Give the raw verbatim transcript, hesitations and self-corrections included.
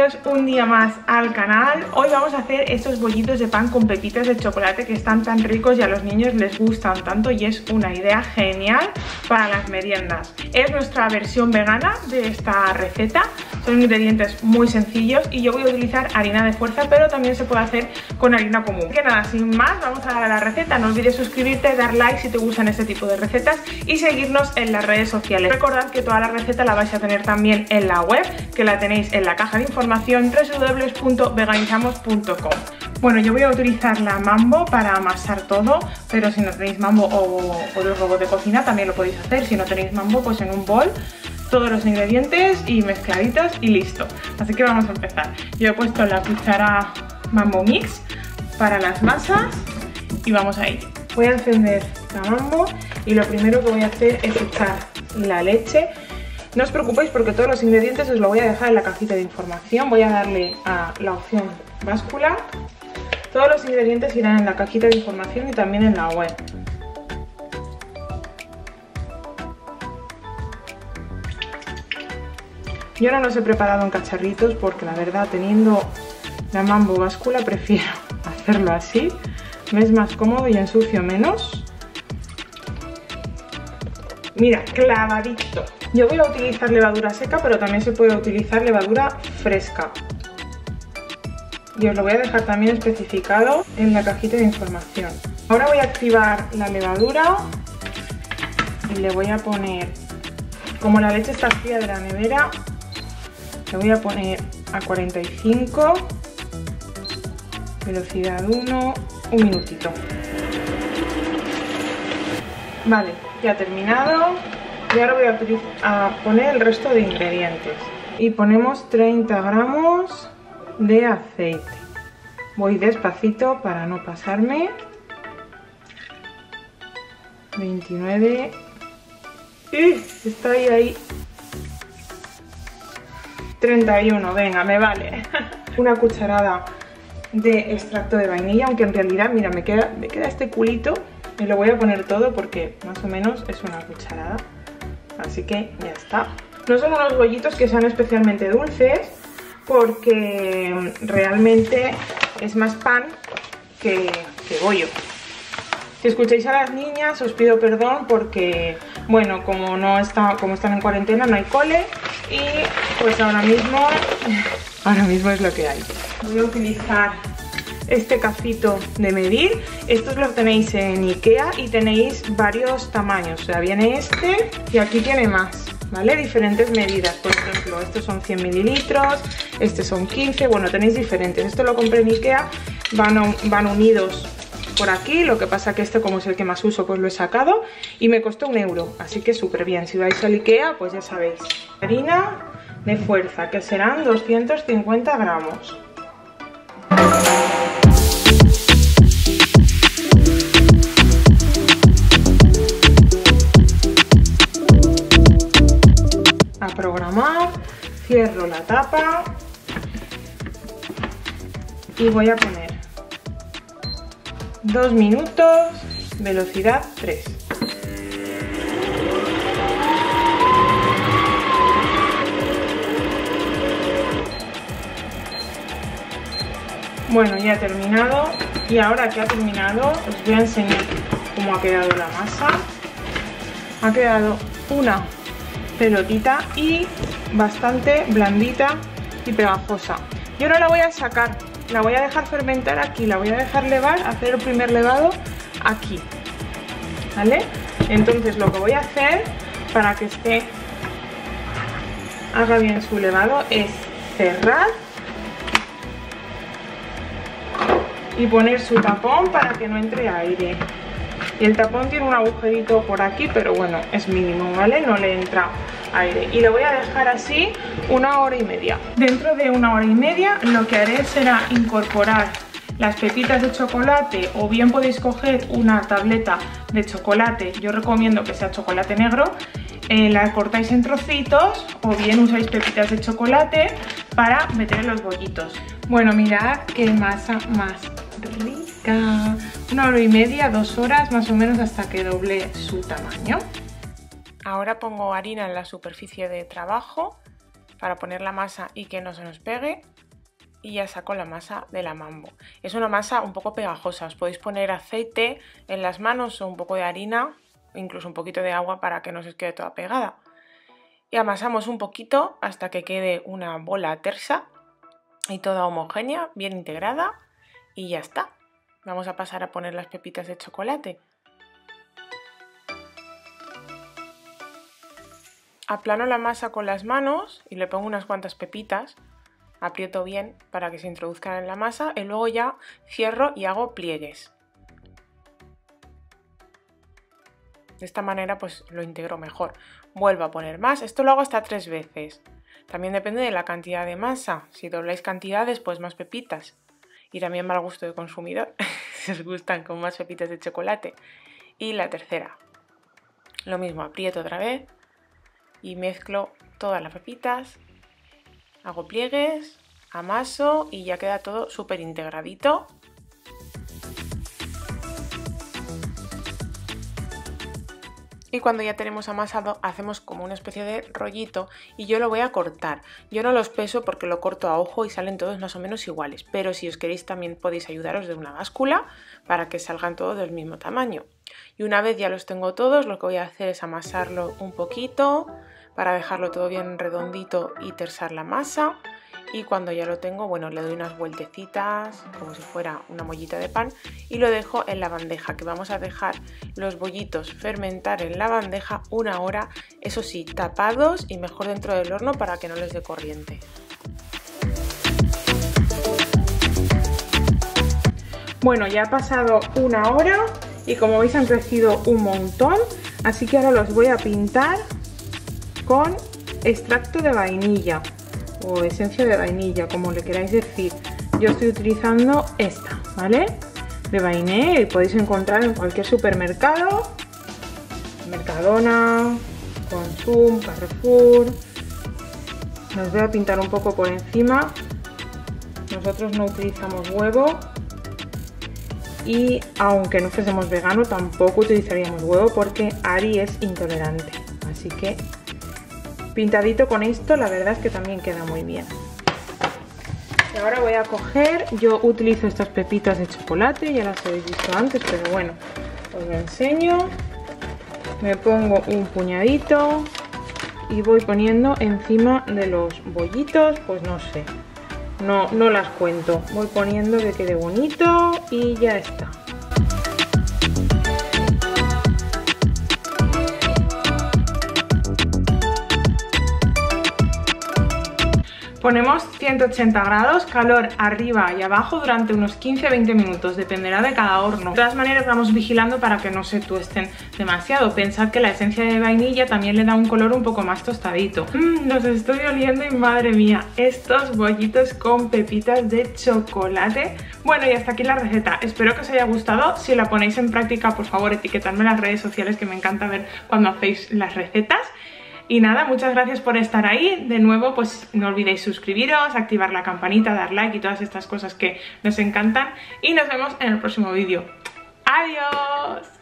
Bienvenidos un día más al canal. Hoy vamos a hacer estos bollitos de pan con pepitas de chocolate que están tan ricos y a los niños les gustan tanto y es una idea genial para las meriendas. Es nuestra versión vegana de esta receta. Son ingredientes muy sencillos y yo voy a utilizar harina de fuerza, pero también se puede hacer con harina común. Que nada, sin más, vamos a dar a la receta. No olvides suscribirte, dar like si te gustan este tipo de recetas y seguirnos en las redes sociales. Recordad que toda la receta la vais a tener también en la web, que la tenéis en la caja de información doble u doble u doble u punto veganizamos punto com. Bueno, yo voy a utilizar la Mambo para amasar todo, pero si no tenéis Mambo o otro robot de cocina también lo podéis hacer. Si no tenéis Mambo, pues en un bol todos los ingredientes y mezcladitos y listo. Así que vamos a empezar. Yo he puesto la cuchara Mambo Mix para las masas y vamos a ir. Voy a encender la Mambo y lo primero que voy a hacer es echar la leche. No os preocupéis porque todos los ingredientes os lo voy a dejar en la cajita de información. Voy a darle a la opción báscula. Todos los ingredientes irán en la cajita de información y también en la web. Yo no los he preparado en cacharritos porque la verdad, teniendo la Mambo báscula, prefiero hacerlo así. Me es más cómodo y ensucio menos. Mira, clavadito. Yo voy a utilizar levadura seca, pero también se puede utilizar levadura fresca. Y os lo voy a dejar también especificado en la cajita de información. Ahora voy a activar la levadura y le voy a poner, como la leche está fría de la nevera, le voy a poner a cuarenta y cinco, velocidad uno, un minutito. Vale, ya ha terminado. Y ahora voy a, a poner el resto de ingredientes. Y ponemos treinta gramos de aceite. Voy despacito para no pasarme. veintinueve. ¡Uy! Está ahí, ahí. treinta y uno, venga, me vale. Una cucharada de extracto de vainilla, aunque en realidad, mira, me queda, me queda este culito. Y lo voy a poner todo porque más o menos es una cucharada. Así que ya está. No son unos bollitos que sean especialmente dulces porque realmente es más pan que, que bollo. Si escucháis a las niñas os pido perdón porque, bueno, como, no está, como están en cuarentena no hay cole y pues ahora mismo, ahora mismo es lo que hay. Voy a utilizar este cacito de medir. Estos los tenéis en Ikea y tenéis varios tamaños. O sea, viene este y aquí tiene más, ¿vale? Diferentes medidas. Por ejemplo, estos son cien mililitros, estos son quince. Bueno, tenéis diferentes. Esto lo compré en Ikea. Van, van unidos por aquí. Lo que pasa que este, como es el que más uso, pues lo he sacado. Y me costó un euro. Así que súper bien. Si vais al Ikea, pues ya sabéis. Harina de fuerza, que serán doscientos cincuenta gramos. A programar, cierro la tapa y voy a poner dos minutos, velocidad tres. Bueno, ya he terminado y ahora que ha terminado os voy a enseñar cómo ha quedado la masa. Ha quedado una pelotita y bastante blandita y pegajosa. Yo no la voy a sacar, la voy a dejar fermentar aquí, la voy a dejar levar, hacer el primer levado aquí, ¿vale? Entonces lo que voy a hacer para que esté, haga bien su levado, es cerrar y poner su tapón para que no entre aire. Y el tapón tiene un agujerito por aquí, pero bueno, es mínimo, ¿vale? No le entra aire. Y lo voy a dejar así una hora y media. Dentro de una hora y media lo que haré será incorporar las pepitas de chocolate, o bien podéis coger una tableta de chocolate, yo recomiendo que sea chocolate negro, eh, la cortáis en trocitos, o bien usáis pepitas de chocolate para meter en los bollitos. Bueno, mirad qué masa más rica. Una hora y media, dos horas más o menos hasta que doble su tamaño. Ahora pongo harina en la superficie de trabajo para poner la masa y que no se nos pegue. Y ya saco la masa de la Mambo. Es una masa un poco pegajosa, os podéis poner aceite en las manos o un poco de harina, incluso un poquito de agua para que no se os quede toda pegada. Y amasamos un poquito hasta que quede una bola tersa y toda homogénea, bien integrada, y ya está. Vamos a pasar a poner las pepitas de chocolate. Aplano la masa con las manos y le pongo unas cuantas pepitas. Aprieto bien para que se introduzcan en la masa y luego ya cierro y hago pliegues. De esta manera pues lo integro mejor. Vuelvo a poner más. Esto lo hago hasta tres veces. También depende de la cantidad de masa. Si dobláis cantidades, pues más pepitas. Y también va al gusto del consumidor, si os gustan con más pepitas de chocolate. Y la tercera. Lo mismo, aprieto otra vez y mezclo todas las pepitas. Hago pliegues, amaso y ya queda todo súper integradito. Y cuando ya tenemos amasado hacemos como una especie de rollito y yo lo voy a cortar. Yo no los peso porque lo corto a ojo y salen todos más o menos iguales, pero si os queréis también podéis ayudaros de una báscula para que salgan todos del mismo tamaño. Y una vez ya los tengo todos, lo que voy a hacer es amasarlo un poquito para dejarlo todo bien redondito y tersar la masa. Y cuando ya lo tengo, bueno, le doy unas vueltecitas como si fuera una mollita de pan y lo dejo en la bandeja, que vamos a dejar los bollitos fermentar en la bandeja una hora, eso sí, tapados y mejor dentro del horno para que no les dé corriente. Bueno, ya ha pasado una hora y como veis han crecido un montón, así que ahora los voy a pintar con extracto de vainilla o esencia de vainilla, como le queráis decir. Yo estoy utilizando esta, ¿vale? De Vainé, y podéis encontrar en cualquier supermercado, Mercadona, Consum, Carrefour. Los voy a pintar un poco por encima. Nosotros no utilizamos huevo y aunque no fuésemos veganos tampoco utilizaríamos huevo porque Ari es intolerante, así que pintadito con esto, la verdad es que también queda muy bien. Y ahora voy a coger, yo utilizo estas pepitas de chocolate, ya las habéis visto antes, pero bueno, os lo enseño. Me pongo un puñadito y voy poniendo encima de los bollitos, pues no sé, no, no las cuento. Voy poniendo que quede bonito y ya está. Ponemos ciento ochenta grados, calor arriba y abajo durante unos quince a veinte minutos, dependerá de cada horno. De todas maneras vamos vigilando para que no se tuesten demasiado. Pensad que la esencia de vainilla también le da un color un poco más tostadito. Mmm, los estoy oliendo y madre mía, estos bollitos con pepitas de chocolate. Bueno, y hasta aquí la receta. Espero que os haya gustado. Si la ponéis en práctica, por favor, etiquetadme en las redes sociales, que me encanta ver cuando hacéis las recetas. Y nada, muchas gracias por estar ahí. De nuevo, pues no olvidéis suscribiros, activar la campanita, dar like y todas estas cosas que nos encantan. Y nos vemos en el próximo vídeo. ¡Adiós!